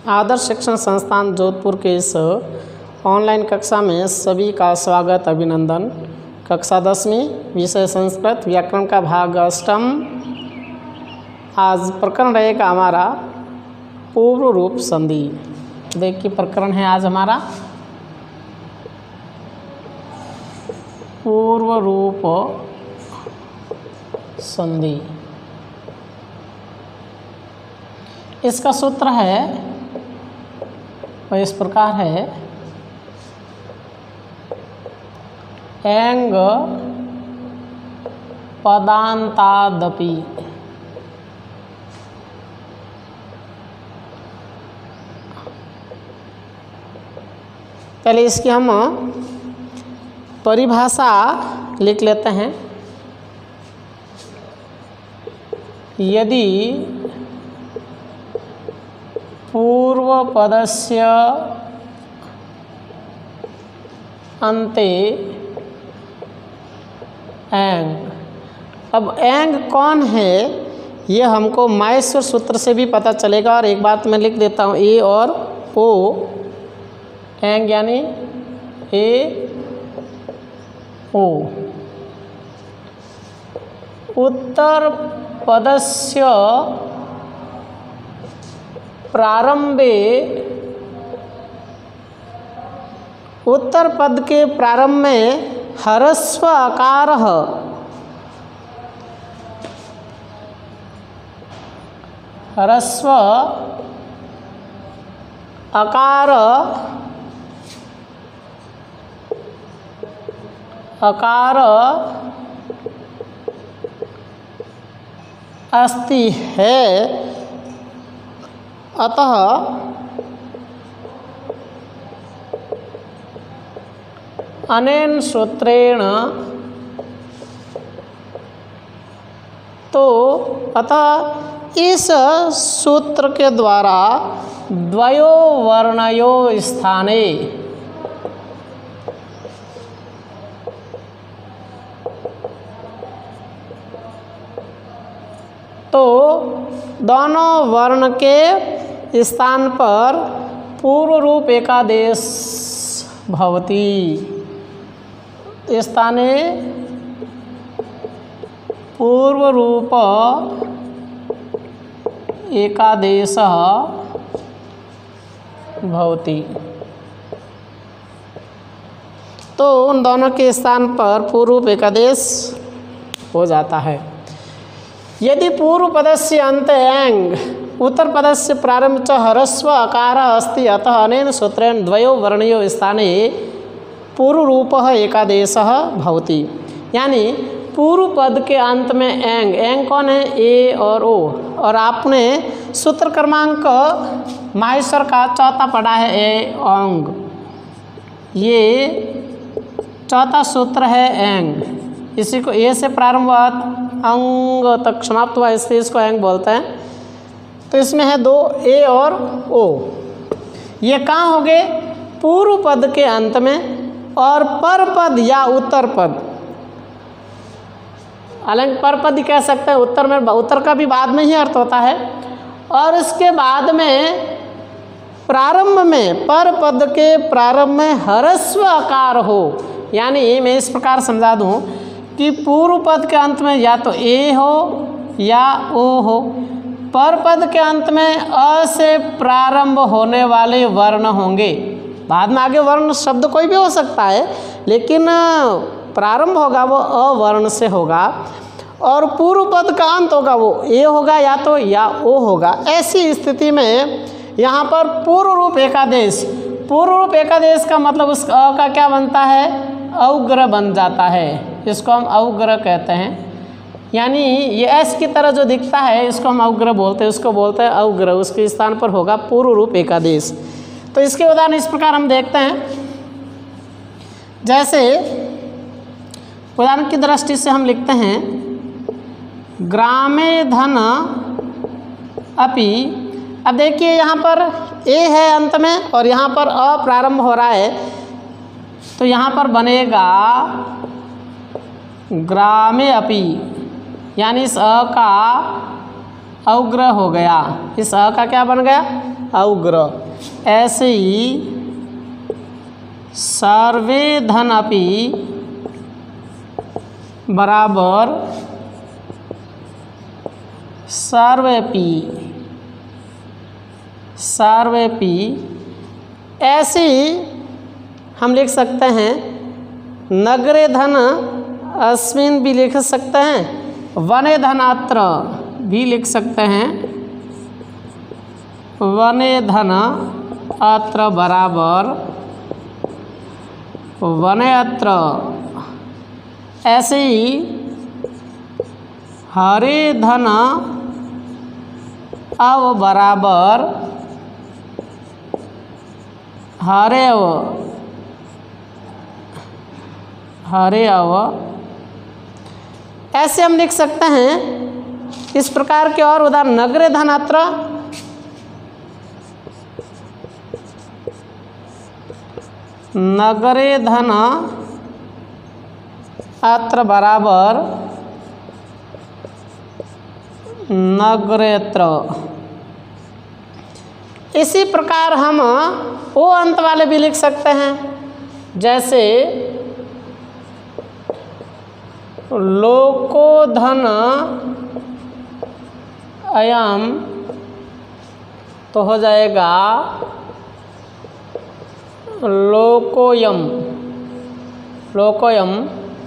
आदर्श शिक्षण संस्थान जोधपुर के इस ऑनलाइन कक्षा में सभी का स्वागत अभिनंदन। कक्षा 10वीं विषय संस्कृत व्याकरण का भाग अष्टम। आज प्रकरण रहेगा हमारा पूर्व रूप संधि। देखिए प्रकरण है आज हमारा पूर्व रूप संधि। इसका सूत्र है वह इस प्रकार है, एंग पदांतादपि। पहले इसकी हम परिभाषा लिख लेते हैं। यदि पूर्व पदस्य अन्ते एंग। अब एंग कौन है ये हमको माहेश्वर सूत्र से भी पता चलेगा। और एक बात मैं लिख देता हूँ, ए और ओ एंग यानी ए ओ। उत्तर पदस्य प्रारंभे, उत्तर पद के प्रारंभ में ह्रस्व अकार, ह्रस्व अकार अकार अस्ति है। अतः अनेन सूत्रेण, तो अतः इस सूत्र के द्वारा द्वयो वर्णयो स्थाने, तो दोनों वर्ण के स्थान पर पूर्व रूप एकादेश भवति। स्थाने पूर्व रूप एकादेश भवति। तो उन दोनों के स्थान पर पूर्व रूप एकादेश हो जाता है। यदि पूर्व पदस्य अन्ते एंग उत्तर पदस्य प्रारंभ च ह्रस्व अकार अस्ति, अतः अनेन सूत्रेण द्वयो वर्णयो स्थाने पूर्व रूप एकादेशः भवति। यानी पूर्व पद के अंत में एंग, एंग कौन है? ए और ओ। और आपने सूत्र क्रमांक माहेश्वर का चौथा पढ़ा है, ए ओंग। ये चौथा सूत्र है एंग। इसी को ए से प्रारंभ हुआ अंग तक समाप्त हुआ, इसलिए इसको एंग बोलते हैं। तो इसमें है दो, ए और ओ। ये कहाँ हो गए? पूर्व पद के अंत में। और पर पद या उत्तर पद, हालांकि पर पद ही कह सकते हैं, उत्तर में उत्तर का भी बाद में ही अर्थ होता है। और इसके बाद में प्रारंभ में, पर पद के प्रारंभ में ह्रस्व आकार हो। यानी मैं इस प्रकार समझा दूं कि पूर्व पद के अंत में या तो ए हो या ओ हो। पर पद के अंत में अ से प्रारंभ होने वाले वर्ण होंगे। बाद में आगे वर्ण शब्द कोई भी हो सकता है, लेकिन प्रारंभ होगा वो अ वर्ण से होगा। और पूर्व पद का अंत होगा वो ए होगा या तो या ओ होगा। ऐसी स्थिति में यहाँ पर पूर्व रूप एकादेश, पूर्व रूप एकादेश का मतलब उस अ का क्या बनता है? अवग्रह बन जाता है। इसको हम अवग्रह कहते हैं। यानी ये एस की तरह जो दिखता है इसको हम अवग्रह बोलते हैं, उसको बोलते हैं अवग्रह। उसके स्थान पर होगा पूर्व रूप एकादेश। तो इसके उदाहरण इस प्रकार हम देखते हैं। जैसे उदाहरण की दृष्टि से हम लिखते हैं, ग्रामे धन अपि। अब देखिए यहाँ पर ए है अंत में और यहाँ पर अ प्रारंभ हो रहा है, तो यहाँ पर बनेगा ग्रामे अपि, यानी इस अ का औग्र हो गया। इस अ का क्या बन गया? औग्र। ऐसे ही सर्वे धन अपि बराबर सर्वेपि। सर्वेपि ऐसे ही हम लिख सकते हैं नगरे धन अस्मिन भी लिख सकते हैं, वने धनात्र भी लिख सकते हैं। वने धन अत्र बराबर वने अत्र। ऐसे ही हरे धन अव बराबर हरे अव। हरे अव ऐसे हम लिख सकते हैं। इस प्रकार के और उदाहरण नगरे धनात्र, नगरे धन अत्र बराबर नगरेत्र। इसी प्रकार हम ओ अंत वाले भी लिख सकते हैं, जैसे लोको धन अयम तो हो जाएगा लोकोयम। लोकोयम।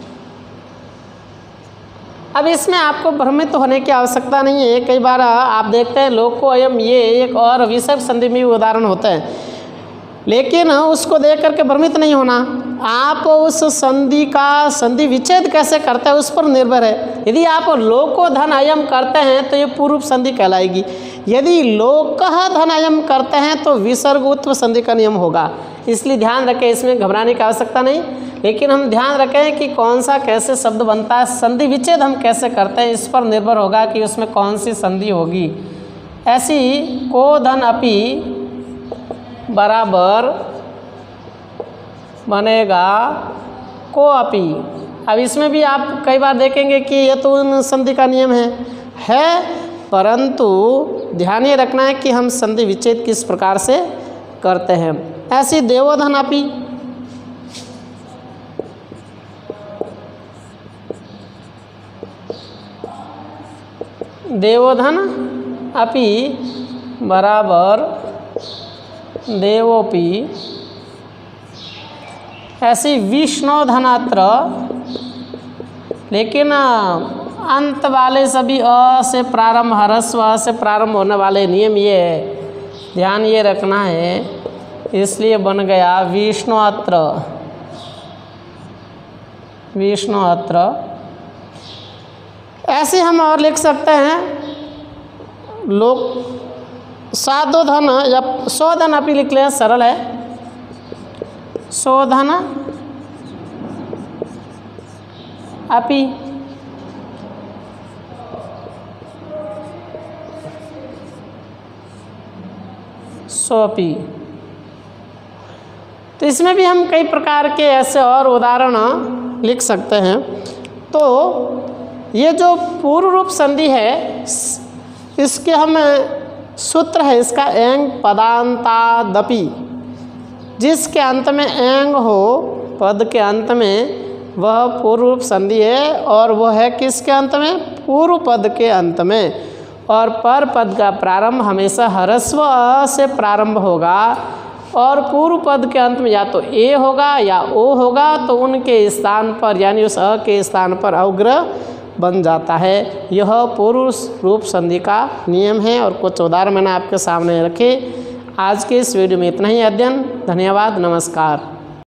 अब इसमें आपको भ्रमित होने की आवश्यकता नहीं है। कई बार आप देखते हैं लोकोयम ये एक और विसर्ग संधि में उदाहरण होता है, लेकिन उसको देख करके भ्रमित नहीं होना। आप उस संधि का संधि विच्छेद कैसे करते हैं उस पर निर्भर है। यदि आप लोको धन अयम करते हैं तो ये पूर्व संधि कहलाएगी। यदि लोकः धन अयम करते हैं तो विसर्ग उत्व संधि का नियम होगा। इसलिए ध्यान रखें, इसमें घबराने की आवश्यकता नहीं, लेकिन हम ध्यान रखें कि कौन सा कैसे शब्द बनता है, संधि विच्छेद हम कैसे करते हैं इस पर निर्भर होगा कि उसमें कौन सी संधि होगी। ऐसी को धन अपि बराबर बनेगा को अपि। अब इसमें भी आप कई बार देखेंगे कि यह तो उन संधि का नियम है, परंतु ध्यान ये रखना है कि हम संधि विच्छेद किस प्रकार से करते हैं। ऐसी देवोधन अपि, देवोधन अपि बराबर देवोपि। ऐसी विष्णु धनात्र, लेकिन अंत वाले सभी अ से प्रारंभ, ह्रस्व अ से प्रारंभ होने वाले नियम ये है, ध्यान ये रखना है। इसलिए बन गया विष्णुअत्र। विष्णुअत्र। ऐसे हम और लिख सकते हैं लोक साधोधन या शोधन अपि लिख लें, सरल है। शोधन अपि। सोपी। तो इसमें भी हम कई प्रकार के ऐसे और उदाहरण लिख सकते हैं। तो ये जो पूर्व रूप संधि है इसके हम सूत्र है इसका एंग पदांतादपि। जिसके अंत में एंग हो पद के अंत में वह पूर्व रूप संधि है, और वह है किसके अंत में? पूर्व पद के अंत में। और पर पद का प्रारंभ हमेशा ह्रस्व अ से प्रारंभ होगा, और पूर्व पद के अंत में या तो ए होगा या ओ होगा, तो उनके स्थान पर यानी उस अ के स्थान पर अग्र बन जाता है। यह पूर्व रूप संधि का नियम है, और कुछ उदाहरण मैंने आपके सामने रखे। आज के इस वीडियो में इतना ही अध्ययन। धन्यवाद, नमस्कार।